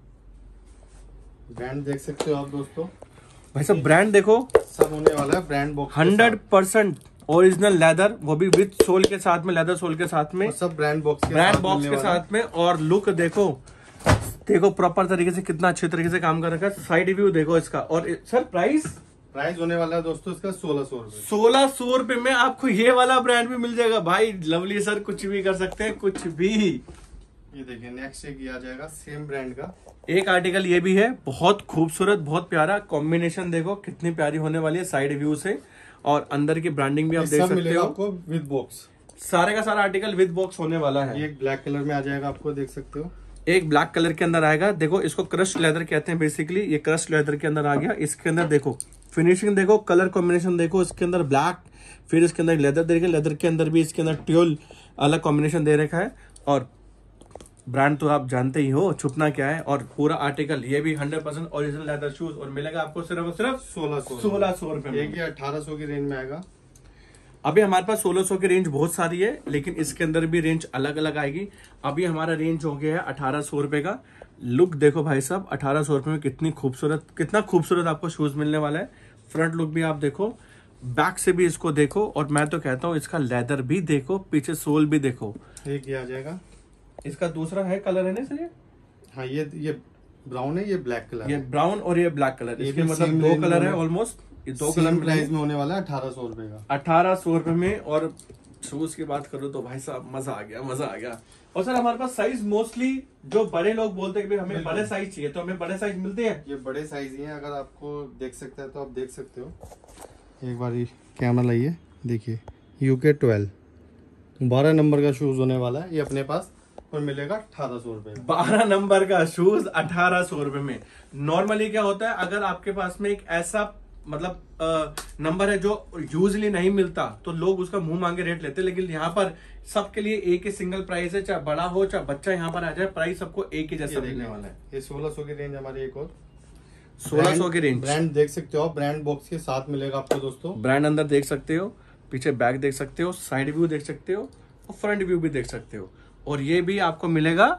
ब्रांड देख सकते हो आप दोस्तों। भाई साहब ब्रांड देखो, सब होने वाला है ब्रांड बॉक्स 100% ओरिजिनल लेदर, वो भी विद सोल के साथ में, लेदर सोल के साथ में, सब ब्रांड बॉक्स के साथ में। और लुक देखो, देखो प्रॉपर तरीके से कितना अच्छे तरीके से काम कर रखा है। साइड व्यू देखो इसका। और सर प्राइस होने वाला है दोस्तों इसका 1600 रुपए। 1600 रुपए में आपको ये वाला ब्रांड भी मिल जाएगा। भाई लवली सर कुछ भी कर सकते हैं, कुछ भी। ये देखिए नेक्स्ट एक ये आ जाएगा सेम ब्रांड का एक आर्टिकल, ये भी है बहुत खूबसूरत, बहुत प्यारा कॉम्बिनेशन। देखो कितनी प्यारी होने वाली है साइड व्यू से। और अंदर की ब्रांडिंग भी आप देख सकते हो आपको विद बॉक्स। सारे का सारा आर्टिकल विद बॉक्स होने वाला है। ये एक ब्लैक कलर में आ जाएगा, आपको देख सकते हो। एक ब्लैक कलर के अंदर आएगा। देखो इसको क्रश लेदर कहते हैं बेसिकली, ये क्रश लेदर के अंदर आ गया। इसके अंदर देखो फिनिशिंग देखो, कलर कॉम्बिनेशन देखो, इसके अंदर ब्लैक, फिर इसके अंदर लेदर देखे, लेदर के अंदर भी इसके अंदर ट्यूल अलग कॉम्बिनेशन दे रखा है। और ब्रांड तो आप जानते ही हो, छुपना क्या है। और पूरा आर्टिकल ये भी 100% ओरिजिनल लेदर शूज। और मिलेगा आपको सिर्फ और सिर्फ 1600 रुपए में। ये 1800 की रेंज में आएगा। अभी हमारे पास 1600 की रेंज बहुत सारी है, लेकिन इसके अंदर भी रेंज अलग अलग आएगी। अभी हमारा रेंज हो गया है 1800 रुपए का। लुक देखो भाई साहब, 1800 रुपए में कितना खूबसूरत आपको शूज मिलने वाला है। फ्रंट लुक भी आप देखो, बैक से भी इसको देखो। और मैं तो कहता हूँ इसका लेदर भी देखो, पीछे सोल भी देखो। एक ये आ जाएगा, इसका दूसरा है कलर है ना सर ये? हाँ ये ब्राउन है, ये ब्लैक कलर, ये ब्राउन और ये ब्लैक कलर, इसके मतलब दो कलर है ऑलमोस्ट। ये दो कलर प्राइस में होने वाला है 1800 रुपए का, 1800 रुपए में। और शूज की बात करूँ तो भाई साहब मजा आ गया। और सर हमारे पास साइज मोस्टली जो बड़े लोग बोलते हैं कि भाई हमें बड़े साइज चाहिए, तो हमें बड़े साइज मिलते हैं। ये बड़े साइज ही हैं, अगर आपको देख सकते हैं तो आप देख सकते हो। एक बार कैमरा लाइए, देखिए UK 12 नंबर का शूज होने वाला है ये अपने पास, और मिलेगा 1800 रुपए। 12 नंबर का शूज 1800 रुपए में। नॉर्मली क्या होता है, अगर आपके पास में एक ऐसा मतलब नंबर है जो यूजली नहीं मिलता, तो लोग उसका मुंह मांगे रेट लेते हैं। लेकिन यहाँ पर सबके लिए एक ही सिंगल प्राइस है, चाहे बड़ा हो चाहे बच्चा यहाँ पर आ जाए, प्राइस सबको एक ही जैसा मिलने वाला है। ये 1600 की रेंज हमारी, एक और 1600 की रेंज। ब्रांड देख सकते हो, ब्रांड बॉक्स के साथ मिलेगा आपको दोस्तों। ब्रांड अंदर देख सकते हो, पीछे बैक देख सकते हो, साइड व्यू देख सकते हो और फ्रंट व्यू भी देख सकते हो। और ये भी आपको मिलेगा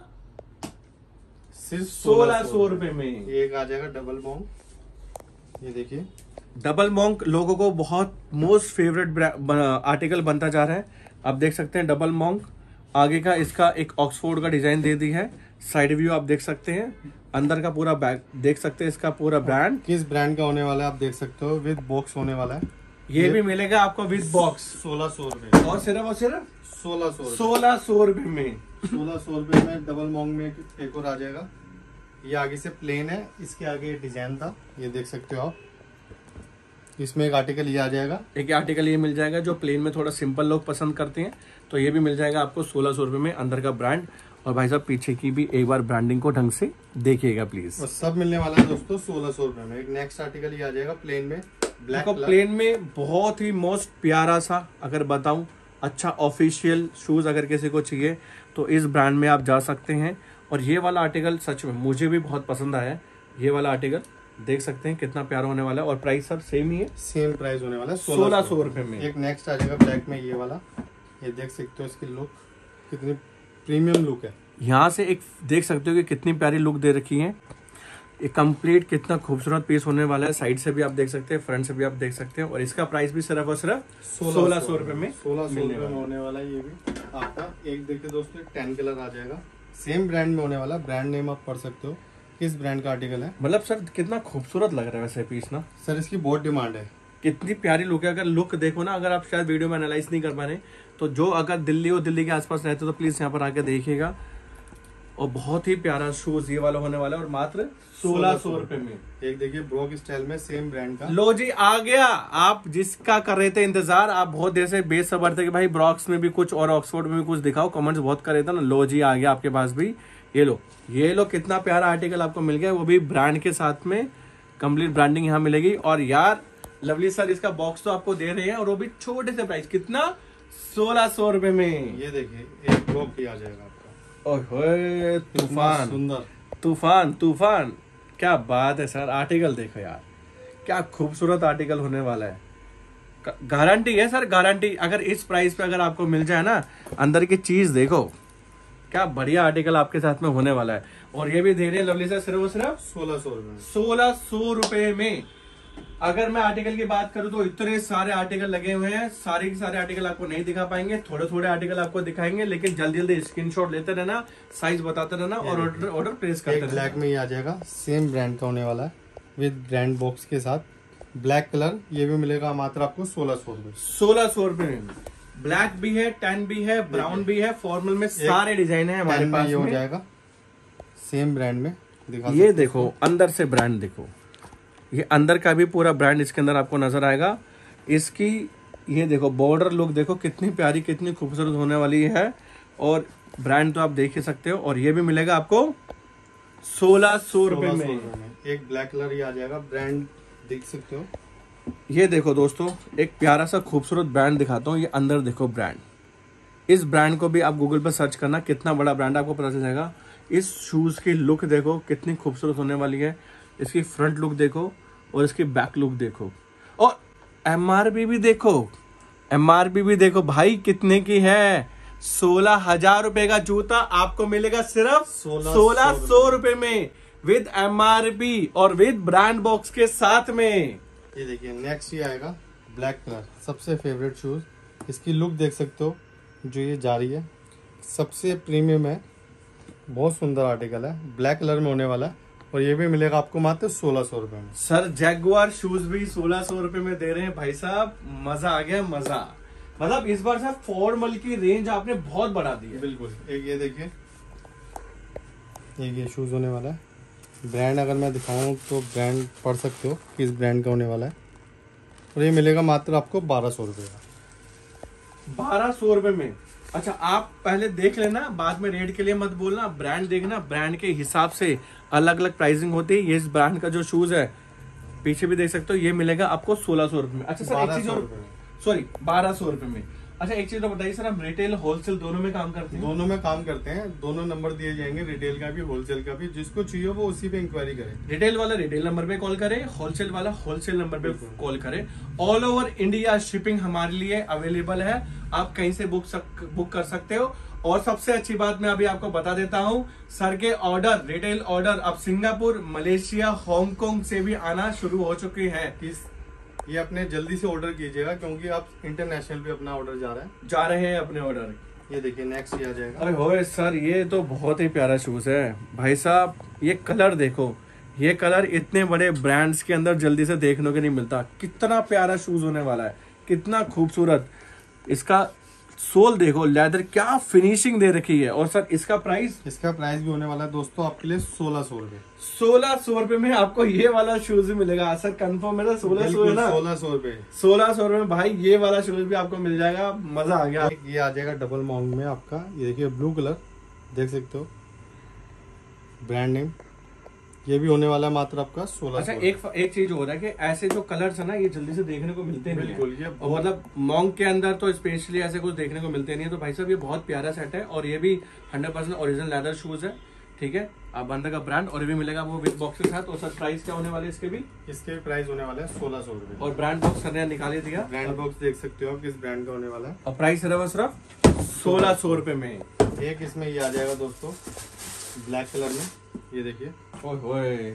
सिर्फ 1600 रुपए में। एक आ जाएगा डबल मॉन्क, ये देखिए डबल मॉन्क लोगों को बहुत मोस्ट फेवरेट आर्टिकल बनता जा रहा है। आप देख सकते हैं डबल मॉन्क, आगे का इसका एक ऑक्सफोर्ड का डिजाइन दे दी है। साइड व्यू आप देख सकते हैं, अंदर का पूरा बैग देख सकते हैं, इसका पूरा ब्रांड किस ब्रांड का होने वाला है आप देख सकते हो, विद बॉक्स होने वाला है। ये भी मिलेगा आपको विद बॉक्स 1600 रुपए, और सिर्फ 1600 रुपए में। 1600 रुपए में डबल मॉन्क में एक और आ जाएगा। ये आगे से प्लेन है, इसके आगे डिजाइन था, ये देख सकते हो आप। इसमें एक आर्टिकल ये आ जाएगा, एक आर्टिकल ये मिल जाएगा जो प्लेन में थोड़ा सिंपल लोग पसंद करते हैं, तो ये भी मिल जाएगा आपको 1600 रुपए में, अंदर का ब्रांड। और भाई साहब पीछे की भी एक बार ब्रांडिंग को ढंग से देखिएगा प्लीज। और सब मिलने वाला है दोस्तों 1600 रुपए में। एक नेक्स्ट आर्टिकल ये आ जाएगा प्लेन में, ब्लैक कलर। प्लेन में बहुत ही मोस्ट प्यारा सा, अगर बताऊं अच्छा ऑफिशियल शूज अगर किसी को चाहिए तो इस ब्रांड में आप जा सकते हैं। और ये वाला आर्टिकल सच में मुझे भी बहुत पसंद आया है। ये वाला आर्टिकल देख सकते हैं कितना प्यारा होने वाला है, और प्राइस सब सेम ही है, सेम प्राइस होने वाला है 1600 रुपए में। एक नेक्स्ट आ जाएगा ब्लैक में, ये वाला, ये देख सकते हो इसकी लुक कितनी प्रीमियम लुक है। यहाँ से एक देख सकते हो कि कितनी प्यारी लुक दे रखी है। एक कंप्लीट कितना खूबसूरत पीस होने वाला है, साइड से भी आप देख सकते हैं, फ्रंट से भी आप देख सकते हैं। और इसका प्राइस भी सिर्फ और सिर्फ 1600 रुपए में 1600 रुपए में होने वाला है। ये भी आपका एक देखिए दोस्तों, 10 कलर आ जाएगा, सेम ब्रांड में होने वाला। ब्रांड नेम आप पढ़ सकते हो किस ब्रांड का आर्टिकल है। मतलब सर कितना खूबसूरत लग रहा है वैसे पीस ना सर, इसकी बहुत डिमांड है, कितनी प्यारी लुक है। अगर लुक देखो ना, अगर आप शायद वीडियो में एनालाइज नहीं कर पा रहे, तो जो अगर दिल्ली और दिल्ली के आसपास रहते हो तो प्लीज यहाँ पर आके देखिएगा। और बहुत ही प्यारा शूज ये वाला होने वाला है, और मात्र 1600 रुपए में। एक देखिए ब्रॉक स्टाइल में सेम ब्रांड का। लो जी आ गया, आप जिसका कर रहे थे इंतजार, आप बहुत देर से बेसब्र थे कि भाई ब्रॉक्स में भी कुछ और ऑक्सफोर्ड में भी कुछ दिखाओ, कमेंट्स बहुत कर रहे थे ना। लो जी आ गया आपके पास भी, ये लो कितना प्यारा आर्टिकल आपको मिल गया, वो भी ब्रांड के साथ में, कंप्लीट ब्रांडिंग यहाँ मिलेगी। और यार लवली सर इसका बॉक्स तो आपको दे रहे हैं, और वो भी छोटे से प्राइस, कितना 1600 रुपए में। ये देखिए एक ब्लॉक ही आ जाएगा आपका। ओए तूफान, सुंदर तूफान, क्या बात है सर। आर्टिकल देखो यार, क्या खूबसूरत आर्टिकल होने वाला है। गारंटी है सर, गारंटी। अगर इस प्राइस पे अगर आपको मिल जाए ना, अंदर की चीज देखो, क्या बढ़िया आर्टिकल आपके साथ में होने वाला है। और ये भी दे रहे हैं लवली सर सिर्फ 1600 रुपए, 1600 रुपए में। अगर मैं आर्टिकल की बात करूं तो इतने सारे आर्टिकल लगे हुए हैं, सारे के सारे आर्टिकल आपको नहीं दिखा पाएंगे, थोड़े थोड़े आर्टिकल आपको दिखाएंगे, लेकिन जल्दी जल्दी स्क्रीनशॉट लेते रहना, साइज बताते रहना और ऑर्डर प्लेस करते रहना। ब्लैक में ही आ जाएगा, सेम ब्रांड का होने वाला है विद ब्रांड बॉक्स के साथ। ब्लैक कलर ये भी मिलेगा मात्र आपको 1600 रुपए। 1600 रुपए में ब्लैक भी है, टैन भी है, ब्राउन भी है, फॉर्मल में सारे डिजाइन है हमारे पास। ये हो जाएगा सेम ब्रांड में। ये देखो अंदर से ब्रांड देखो, ये अंदर का भी पूरा ब्रांड इसके अंदर आपको नजर आएगा। इसकी ये देखो बॉर्डर लुक देखो, कितनी प्यारी कितनी खूबसूरत होने वाली है, और ब्रांड तो आप देख ही सकते हो। और ये भी मिलेगा आपको 1600 रुपए में। एक ब्लैक कलर ही आ जाएगा, ब्रांड देख सकते हो। ये देखो दोस्तों, एक प्यारा सा खूबसूरत ब्रांड दिखाता हूँ। ये अंदर देखो ब्रांड, इस ब्रांड को भी आप गूगल पर सर्च करना, कितना बड़ा ब्रांड आपको पता चल जाएगा। इस शूज की लुक देखो कितनी खूबसूरत होने वाली है, इसकी फ्रंट लुक देखो और इसकी बैक लुक देखो, और एमआरपी भी देखो, एमआरपी भी देखो भाई कितने की है। 16,000 रुपए का जूता आपको मिलेगा सिर्फ 1600 रुपए में, विद एमआरपी और विद ब्रांड बॉक्स के साथ में। ये देखिए नेक्स्ट ही आएगा ब्लैक कलर, सबसे फेवरेट शूज। इसकी लुक देख सकते हो, जो ये जा रही है सबसे प्रीमियम है, बहुत सुंदर आर्टिकल है, ब्लैक कलर में होने वाला है। और ये भी मिलेगा आपको मात्र 1600 रुपए में। सर जैगुआर शूज भी 1600 रुपए में दे रहे हैं भाई साहब, मजा आ गया मजा। मतलब इस बार सर फॉर्मल की रेंज आपने बहुत बढ़ा दी है। बिल्कुल। एक ये देखिए, एक ये शूज होने वाला है। ब्रांड अगर मैं दिखाऊं तो ब्रांड पढ़ सकते हो किस ब्रांड का होने वाला है। और ये मिलेगा मात्र आपको 1200 रुपए का। 1200 रुपए में। अच्छा आप पहले देख लेना, बाद में रेट के लिए मत बोलना, ब्रांड देखना, ब्रांड के हिसाब से अलग अलग प्राइसिंग होती है। ये इस ब्रांड का जो शूज है, पीछे भी देख सकते हो, ये मिलेगा आपको 1600 रुपए में। अच्छा सर एक चीज और, सॉरी 1200 रुपए में। अच्छा एक चीज और बताइए सर, हम रिटेल होलसेल दोनों में काम करते हैं? दोनों में काम करते हैं, दोनों नंबर दिए जाएंगे, रिटेल का भी होलसेल का भी। जिसको चाहिए वो उसी पे इंक्वायरी करे। रिटेल वाला रिटेल नंबर पे कॉल करे, होलसेल वाला होलसेल नंबर पे कॉल करे। ऑल ओवर इंडिया शिपिंग हमारे लिए अवेलेबल है, आप कहीं से बुक कर सकते हो। और सबसे अच्छी बात मैं अभी आपको बता देता हूं, सर के ऑर्डर, रिटेल ऑर्डर अब सिंगापुर, मलेशिया, हांगकांग से भी आना शुरू हो चुके हैं। ये अपने जल्दी से ऑर्डर कीजिएगा, क्योंकि आप इंटरनेशनल पे अपना ऑर्डर जा रहे हैं अपने ऑर्डर। ये देखिए नेक्स्ट ही आ जाएगा। अरे होए सर, ये तो बहुत ही प्यारा शूज है भाई साहब। ये कलर देखो, ये कलर इतने बड़े ब्रांड्स के अंदर जल्दी से देखने को नहीं मिलता। कितना प्यारा शूज होने वाला है, कितना खूबसूरत। इसका सोल देखो, लेदर क्या फिनिशिंग दे रखी है। और सर इसका प्राइस भी होने वाला है दोस्तों आपके लिए 1600 रुपए। 1600 रुपए में आपको ये वाला शूज भी मिलेगा। सर कंफर्म है ना? 1600 है ना? 1600 रुपए। 1600 रुपए में भाई ये वाला शूज भी आपको मिल जाएगा, मजा आ गया। ये आ जाएगा डबल माउंट में आपका। ये देखिए ब्लू कलर देख सकते हो, ब्रांड नेम। ये भी होने वाला है मात्र आपका 1600। अच्छा एक चीज हो रहा है कि ऐसे जो कलर्स है ना, ये जल्दी से देखने को मिलते नहीं। बिल्कुल। ये और मतलब मॉन्क के अंदर तो स्पेशली ऐसे कुछ देखने को मिलते नहीं है। तो भाई साहब ये बहुत प्यारा सेट है, और ये भी 100% ओरिजिनल लेदर शूज है। ठीक है, अब अंदर का ब्रांड, और ये भी मिलेगा वो विद बॉक्स के साथ। और सर प्राइस क्या होने वाले इसके भी प्राइस होने वाला है 1600 रुपए। और ब्रांड बॉक्स सर ने निकाल ही दिया। ब्रांड बॉक्स देख सकते हो किस ब्रांड का होने वाला है। और प्राइस सिर्फ 1600 रुपए में। एक इसमें ये आ जाएगा दोस्तों ब्लैक कलर में। ये देखिए, ओए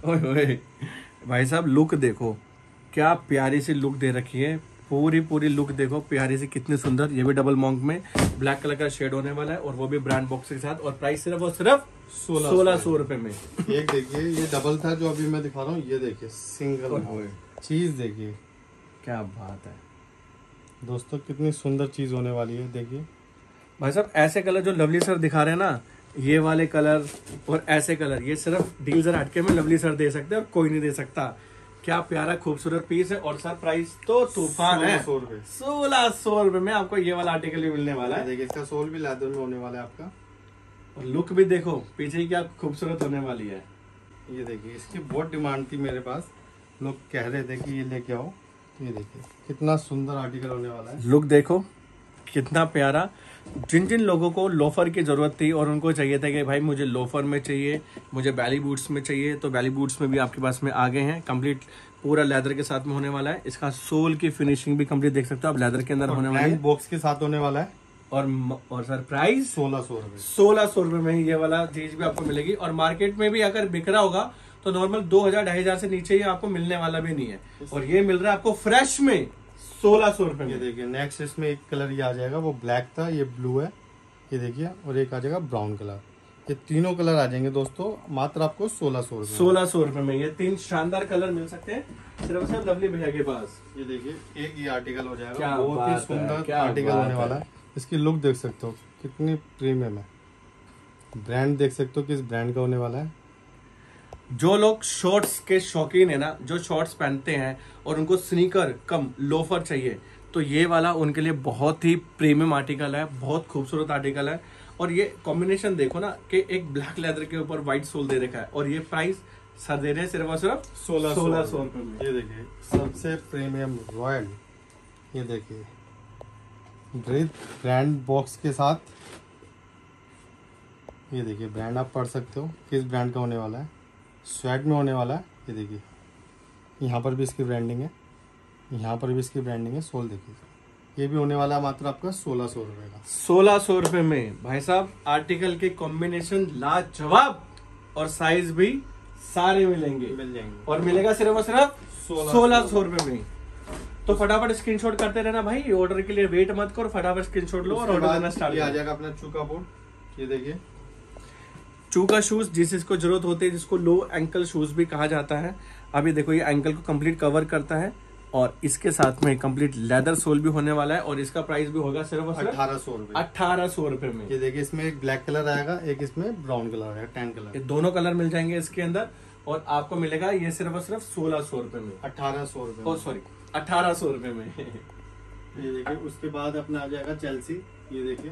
भाई साहब लुक देखो, क्या प्यारी सी लुक दे रखी है। पूरी लुक देखो प्यारी सी, कितनी सुंदर। ये भी डबल मॉन्क में ब्लैक कलर का शेड होने वाला है, और वो भी ब्रांड बॉक्स के साथ। और प्राइस सिर्फ 1600 रुपए में। एक देखिए ये डबल था जो अभी मैं दिखा रहा हूँ। ये देखिए सिंगल चीज, देखिए क्या बात है दोस्तों, कितनी सुंदर चीज होने वाली है। देखिए भाई साहब ऐसे कलर जो लवली सर दिखा रहे हैं ना, ये वाले कलर और ऐसे कलर, ये सिर्फ डील जरा हटके में लवली सर दे सकते हैं और कोई नहीं दे सकता। क्या प्यारा खूबसूरत पीस है। और सर प्राइस तो तूफान है, 1600 रुपए। 1600 रुपए में आपको ये वाला आर्टिकल भी मिलने वाला है। देखिए इसका सोल भी लेदर में होने वाला है आपका। और लुक भी देखो पीछे की क्या खूबसूरत होने वाली है। ये देखिए इसकी बहुत डिमांड थी मेरे पास, लोग कह रहे थे कि ये लेके आओ। ये देखिए कितना सुंदर आर्टिकल होने वाला है। लुक देखो कितना प्यारा। जिन जिन लोगों को लोफर की जरूरत थी और उनको चाहिए था कि भाई मुझे लोफर में चाहिए, मुझे बैली बूट्स में चाहिए, तो बैली बूट्स में भी आपके पास में आ गए हैं। कंप्लीट पूरा लेदर के साथ में होने वाला है। इसका सोल की फिनिशिंग भी कंप्लीट देख सकते हो आप, लेदर के अंदर होने वाला है। बॉक्स के साथ होने वाला है। और सर प्राइस 1600 रुपए। 1600 रुपए में ही ये वाला चीज भी आपको मिलेगी। और मार्केट में भी अगर बिक रहा होगा तो नॉर्मल 2000-2500 से नीचे ही आपको मिलने वाला भी नहीं है। और ये मिल रहा है आपको फ्रेश में 1600 रुपए ये में। देखिए नेक्स्ट इसमें एक कलर ये आ जाएगा, वो ब्लैक था, ये ब्लू है, ये देखिए, और एक आ जाएगा ब्राउन कलर। ये तीनों कलर आ जाएंगे दोस्तों मात्र आपको 1600 रुपए। 1600 रुपए में ये 3 शानदार कलर मिल सकते हैं सिर्फ लवली भैया के पास। ये देखिए एक ये आर्टिकल हो जाएगा, क्या बहुत ही बात है, सुंदर क्या आर्टिकल बात होने है। वाला है। इसकी लुक देख सकते हो कितनी प्रीमियम है। ब्रांड देख सकते हो किस ब्रांड का होने वाला है। जो लोग शॉर्ट्स के शौकीन है ना, जो शॉर्ट्स पहनते हैं और उनको स्नीकर कम लोफर चाहिए, तो ये वाला उनके लिए बहुत ही प्रीमियम आर्टिकल है, बहुत खूबसूरत आर्टिकल है। और ये कॉम्बिनेशन देखो ना कि एक ब्लैक लेदर के ऊपर व्हाइट सोल दे रखा है। और ये प्राइस सर दे रहे हैं सिर्फ और सिर्फ 1600 रुपए में। ये देखिए सबसे प्रीमियम रॉयल, ये देखिए ब्रांड बॉक्स के साथ। ये देखिए ब्रांड आप पढ़ सकते हो किस ब्रांड का होने वाला है, स्वेट में होने वाला है। ये देखिए यहाँ पर भी इसकी ब्रांडिंग है, यहाँ पर भी इसकी ब्रांडिंग है। सोल देखिए ये भी होने वाला है मात्र आपका 1600 रुपए का। 1600 रुपए में भाई साहब आर्टिकल के कॉम्बिनेशन लाजवाब और साइज भी सारे मिलेंगे, मिल जाएंगे। और मिलेगा सिर्फ और सिर्फ 1600 रुपए में। तो फटाफट स्क्रीनशॉट करते रहना भाई, ऑर्डर के लिए वेट मत करो, फटाफट स्क्रीनशॉट लो और ऑर्डर करना स्टार्ट ये आ करो। जाएगा अपना चूका बोर्ड। ये देखिए चूका शूज जिसको जरूरत होती है, जिसको लो एंकल शूज भी कहा जाता है। अभी देखो ये एंकल को कंप्लीट कवर करता है और इसके साथ में कंप्लीट लेदर सोल भी होने वाला है। और इसका प्राइस भी होगा सिर्फ 1800 रुपए। 1800 रुपए में। ये देखिए इसमें एक ब्लैक कलर आएगा, एक इसमें ब्राउन कलर आएगा, टैन ये कलर। दोनों कलर मिल जाएंगे इसके अंदर और आपको मिलेगा ये सिर्फ और सिर्फ 1600 रुपए में। 1800 रुपए। ओ सॉरी 1800 रुपए में। ये देखिए उसके बाद अपना आ जाएगा चेल्सी। ये देखिए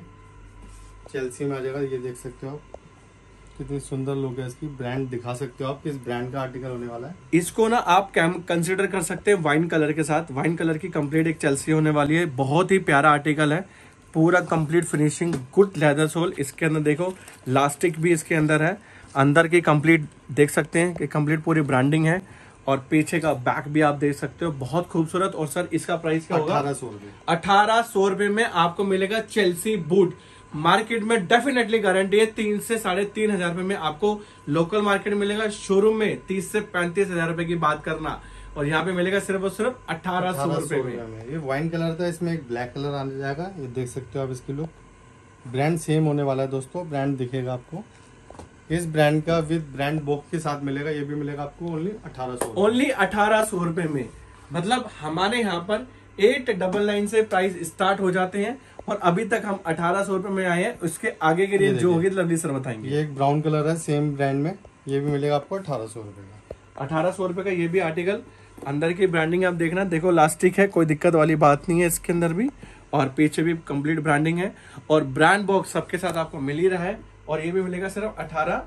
चेल्सी में आ जाएगा, ये देख सकते हो आप कितनी सुंदर लुक है इसकी। ब्रांड दिखा सकते हो आप किस ब्रांड का आर्टिकल होने वाला है। इसको ना आप कंसिडर कर सकते हैं वाइन कलर के साथ। वाइन कलर की कंप्लीट एक चेल्सी होने वाली है, बहुत ही प्यारा आर्टिकल है, पूरा complete finishing, good leather sole. इसके अंदर देखो लास्टिक भी इसके अंदर है, अंदर की कंप्लीट देख सकते हैं कि कंप्लीट पूरी ब्रांडिंग है। और पीछे का बैक भी आप देख सकते हो, बहुत खूबसूरत। और सर इसका प्राइस क्या होगा? 1800 रुपए। 1800 रुपए में आपको मिलेगा चेल्सी बूट। मार्केट में डेफिनेटली गारंटी है 3 से 3500 रुपए में आपको लोकल मार्केट मिलेगा। शोरूम में 30 से 35,000 रुपए की बात करना, और यहाँ पे मिलेगा सिर्फ और सिर्फ 1800 रुपए में। ये वाइन कलर था, इसमें एक ब्लैक कलर आ जाएगा। ये देख सकते हो आप इसकी लुक। ब्रांड सेम होने वाला है दोस्तों, ब्रांड दिखेगा आपको। इस ब्रांड का विद ब्रांड बॉक्स के साथ मिलेगा, ये भी मिलेगा आपको ओनली 1800। ओनली 1800 रुपए में। मतलब हमारे यहाँ पर 899 से प्राइस स्टार्ट हो जाते हैं और अभी तक हम 1800 रुपए में आए हैं। उसके आगे की रेंज जो होगी लवली सर बताएंगे। ये एक ब्राउन कलर है सेम ब्रांड में, ये भी मिलेगा आपको 1800 रुपए का। 1800 रुपए का ये भी आर्टिकल। अंदर की ब्रांडिंग आप देखना, देखो लास्टिक है, कोई दिक्कत वाली बात नहीं है इसके अंदर भी। और पीछे भी कंप्लीट ब्रांडिंग है और ब्रांड बॉक्स सबके साथ आपको मिल ही रहा है। और ये भी मिलेगा सिर्फ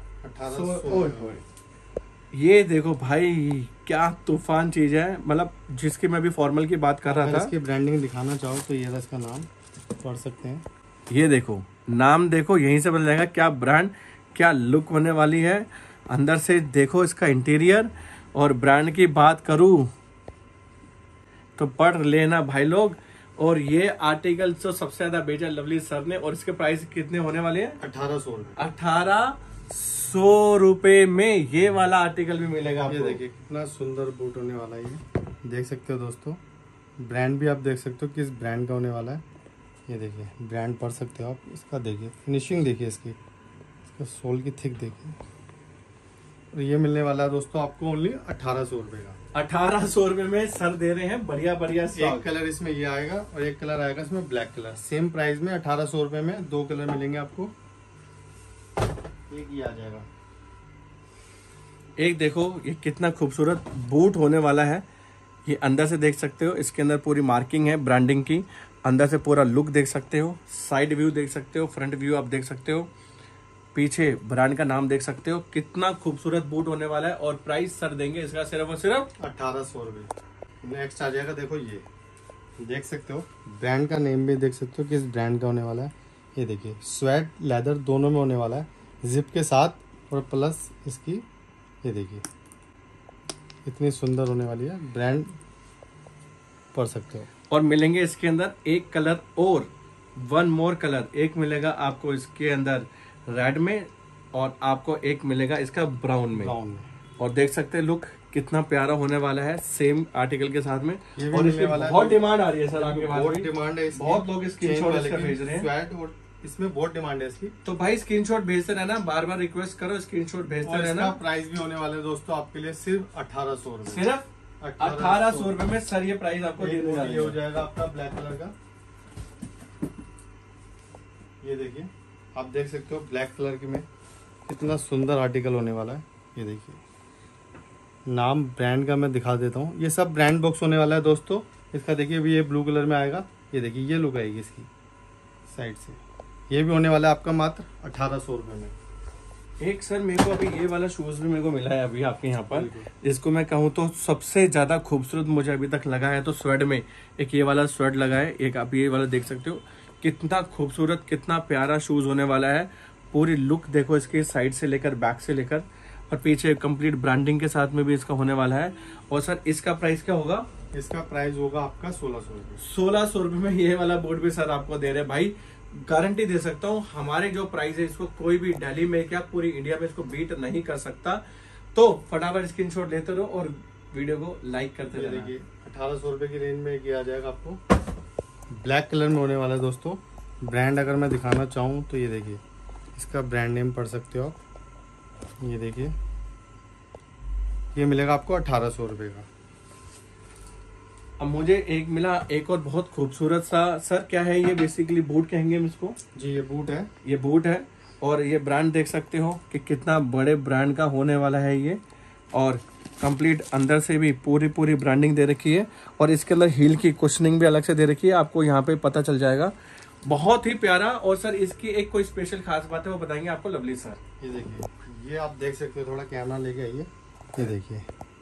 1800। ये देखो भाई क्या तूफान चीज है, मतलब जिसकी मैं अभी फॉर्मल की बात कर रहा था। इसकी ब्रांडिंग दिखाना चाहो तो ये रहा इसका नाम, पढ़ सकते हैं। ये देखो नाम देखो, यहीं से बन जाएगा क्या ब्रांड, क्या लुक होने वाली है। अंदर से देखो इसका इंटीरियर। और ब्रांड की बात करूं तो पढ़ लेना भाई लोग। और ये आर्टिकल तो सबसे ज्यादा बेचा लवली सर ने। और इसके प्राइस कितने होने वाले हैं? 1800 रुपए। 1800 रुपए में ये वाला आर्टिकल भी मिलेगा ये आपको। देखिए कितना सुंदर बूट होने वाला है, ये देख सकते हो दोस्तों। ब्रांड भी आप देख सकते हो किस ब्रांड का होने वाला है। ये देखिए ब्रांड पढ़ सकते हो आप। इसका देखिए फिनिशिंग देखिए इसकी, इसका सोल की थिक देखिए। और ये मिलने वाला है दोस्तों आपको ओनली 1800 रुपए का। 1800 रुपए में सर दे रहे हैं बढ़िया बढ़िया एक स्टॉक। कलर इसमें ये आएगा और एक कलर आएगा इसमें ब्लैक कलर। सेम प्राइस में 1800 रुपए में 2 कलर मिलेंगे आपको। एक ये आ जाएगा। एक देखो ये कितना खूबसूरत बूट होने वाला है। ये अंदर से देख सकते हो, इसके अंदर पूरी मार्किंग है ब्रांडिंग की। अंदर से पूरा लुक देख सकते हो, साइड व्यू देख सकते हो, फ्रंट व्यू आप देख सकते हो, पीछे ब्रांड का नाम देख सकते हो। कितना खूबसूरत बूट होने वाला है। और प्राइस सर देंगे इसका सिर्फ और सिर्फ 1800 रुपये। नेक्स्ट आ जाएगा, देखो ये देख सकते हो, ब्रांड का नेम भी देख सकते हो किस ब्रांड का होने वाला है। ये देखिए स्वेट लेदर दोनों में होने वाला है, जिप के साथ और प्लस इसकी, ये देखिए इतनी सुंदर होने वाली है, ब्रांड पढ़ सकते हो। और मिलेंगे इसके अंदर एक कलर और वन मोर कलर, एक मिलेगा आपको इसके अंदर रेड में और आपको एक मिलेगा इसका ब्राउन में। और देख सकते हैं लुक कितना प्यारा होने वाला है सेम आर्टिकल के साथ में। और इसकी बहुत डिमांड आ रही है सर आपके पास, बहुत डिमांड है, बहुत लोग स्क्रीनशॉट इसका भेज रहे हैं। स्वेट और इसमें बहुत डिमांड है इसकी, तो भाई स्क्रीनशॉट भेजते रहना, बार बार रिक्वेस्ट करो स्क्रीनशॉट भेजते रहना। इसका प्राइस भी होने वाला है दोस्तों आपके लिए सिर्फ 1800 रुपए, सिर्फ 1800 रुपए में सर ये प्राइस आपको देने जा रहे हैं। हो जाएगा आपका ब्लैक कलर का। ये देखिए आप देख सकते हो ब्लैक कलर की में कितना सुंदर आर्टिकल होने वाला है। ये देखिए नाम ब्रांड का मैं दिखा देता हूँ, ये सब ब्रांड बॉक्स होने वाला है दोस्तों। इसका देखिए अभी ये ब्लू कलर में आएगा, ये देखिए ये लुक आएगी इसकी साइड से। ये भी होने वाला है आपका मात्र 1800 रुपये में। एक सर मेरे को अभी ये वाला शूज भी मेरे को मिला है अभी आपके यहाँ पर, जिसको मैं कहूँ तो सबसे ज्यादा खूबसूरत मुझे अभी तक लगा है। तो स्वेड में एक ये वाला स्वेड लगा है, एक आप ये वाला देख सकते हो। कितना खूबसूरत कितना प्यारा शूज होने वाला है। पूरी लुक देखो इसके साइड से लेकर बैक से लेकर, और पीछे कंप्लीट ब्रांडिंग के साथ में भी इसका होने वाला है। और सर इसका प्राइस क्या होगा? इसका प्राइस होगा आपका 1600 रुपये। 1600 रुपये में ये वाला बोर्ड भी सर आपको दे रहे हैं। भाई गारंटी दे सकता हूँ हमारे जो प्राइस है इसको कोई भी दिल्ली में क्या पूरी इंडिया में इसको बीट नहीं कर सकता। तो फटाफट स्क्रीनशॉट लेते रहो और वीडियो को लाइक करते रहो। देखिए 1800 रुपये की रेंज में ये आ जाएगा आपको, ब्लैक कलर में होने वाला है दोस्तों। ब्रांड अगर मैं दिखाना चाहूँ तो ये देखिए इसका ब्रांड नेम पढ़ सकते हो आप। ये देखिए ये मिलेगा आपको 1800 रुपये का। अब मुझे एक मिला एक और बहुत खूबसूरत सा, सर क्या है ये? बेसिकली बूट कहेंगे हम इसको। जी ये बूट है, ये बूट है। और ये ब्रांड देख सकते हो कि कितना बड़े ब्रांड का होने वाला है ये। और कंप्लीट अंदर से भी पूरी ब्रांडिंग दे रखी है। और इसके अंदर हील की कुशनिंग भी अलग से दे रखी है, आपको यहाँ पे पता चल जाएगा। बहुत ही प्यारा। और सर इसकी एक कोई स्पेशल खास बात है वो बताएंगे आपको लवली सर। ये देखिए ये आप देख सकते हो, थोड़ा कैमरा लेके आइए। ये देखिए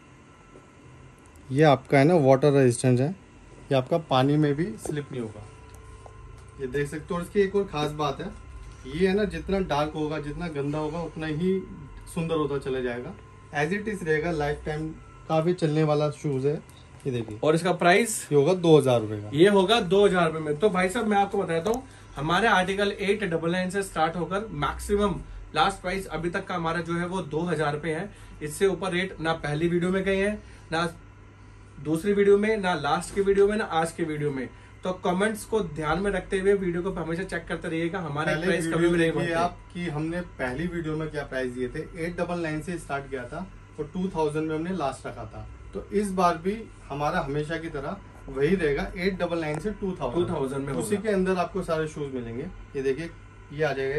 ये आपका है ना वाटर रेजिस्टेंट है, ये आपका पानी में भी स्लिप नहीं होगा। ये देख सकते हो। और इसकी एक और खास बात है, ये है ना जितना डार्क होगा जितना गंदा होगा उतना ही सुंदर होता चला जाएगा। एज इट इज रहेगा, लाइफ टाइम काफी चलने वाला शूज है। ये देखिए और इसका प्राइस ये होगा 2000 रुपये का। ये होगा 2000 रुपये में। तो भाई साहब मैं आपको बताता हूँ हमारे आर्टिकल 899 से स्टार्ट होकर मैक्सिमम लास्ट प्राइस अभी तक का हमारा जो है वो 2000 रुपये है। इससे ऊपर रेट ना पहली वीडियो में कहीं है, ना दूसरी वीडियो में, ना लास्ट की वीडियो में, ना आज की वीडियो में। तो कमेंट्स को ध्यान में रखते हुए वीडियो को हमेशा चेक करते रहिएगा। हमारे प्राइस कभी भी नहीं बढ़ते। आपकी हमने पहली वीडियो में क्या प्राइस दिए थे, 899 से स्टार्ट किया था और 2000 में हमने लास्ट रखा था। तो इस बार भी हमारा हमेशा की तरह वही रहेगा, 899 से 2000 में। उसी के अंदर आपको सारे शूज मिलेंगे। ये देखिए ये आ जाएगा,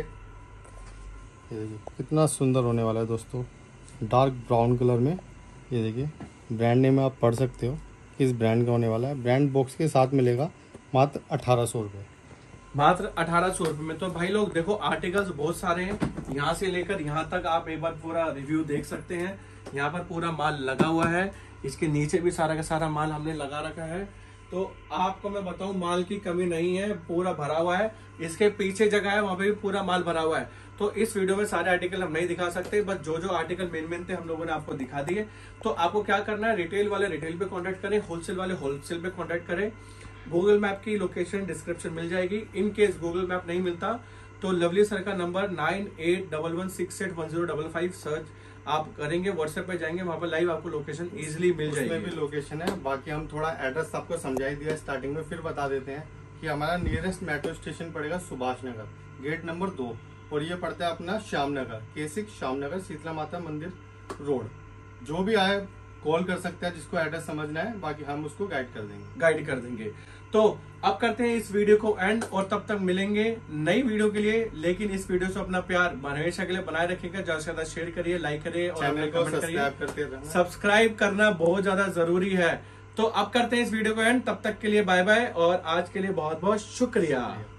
ये देखिए कितना सुंदर होने वाला है दोस्तों, डार्क ब्राउन कलर में। ये देखिए ब्रांड नेम आप पढ़ सकते हो किस ब्रांड का होने वाला है। ब्रांड बॉक्स के साथ मिलेगा मात्र 1800 रुपये, मात्र 1800 रुपये में। तो भाई लोग देखो आर्टिकल्स बहुत सारे हैं, यहाँ से लेकर यहाँ तक आप एक बार पूरा रिव्यू देख सकते हैं। यहाँ पर पूरा माल लगा हुआ है, इसके नीचे भी सारा का सारा माल हमने लगा रखा है। तो आपको मैं बताऊं माल की कमी नहीं है, पूरा भरा हुआ है। इसके पीछे जगह है वहां पे भी पूरा माल भरा हुआ है। तो इस वीडियो में सारे आर्टिकल हम नहीं दिखा सकते, बस जो जो आर्टिकल मेन थे हम लोगों ने आपको दिखा दिए। तो आपको क्या करना है, रिटेल वाले रिटेल पे कांटेक्ट करें, होलसेल वाले होलसेल पे कांटेक्ट करें। गूगल मैप की लोकेशन डिस्क्रिप्शन मिल जाएगी। इन केस गूगल मैप नहीं मिलता तो लवली सर का नंबर 9811681055 सर्च आप करेंगे, व्हाट्सएप पे जाएंगे, वहां पर लाइव आपको लोकेशन इजीली मिल जाएगी। उसमें भी लोकेशन है। बाकी हम थोड़ा एड्रेस आपको समझा ही दिया स्टार्टिंग में, फिर बता देते हैं कि हमारा नियरेस्ट मेट्रो स्टेशन पड़ेगा सुभाष नगर, गेट नंबर 2, और ये पड़ता है अपना श्याम नगर, K6 श्याम नगर, शीतला माता मंदिर रोड। जो भी आए कॉल कर सकते हैं जिसको एड्रेस समझना है, बाकी हम उसको गाइड कर देंगे। तो अब करते हैं इस वीडियो को एंड, और तब तक मिलेंगे नई वीडियो के लिए। लेकिन इस वीडियो से अपना प्यार हमेशा के लिए बनाए रखिएगा, ज्यादा से ज्यादा शेयर करिए, लाइक करिए और चैनल को कमेंट करिए। सब्सक्राइब करते रहना, सब्सक्राइब करना बहुत ज्यादा जरूरी है। तो अब करते हैं इस वीडियो को एंड, तब तक के लिए बाय बाय, और आज के लिए बहुत बहुत शुक्रिया।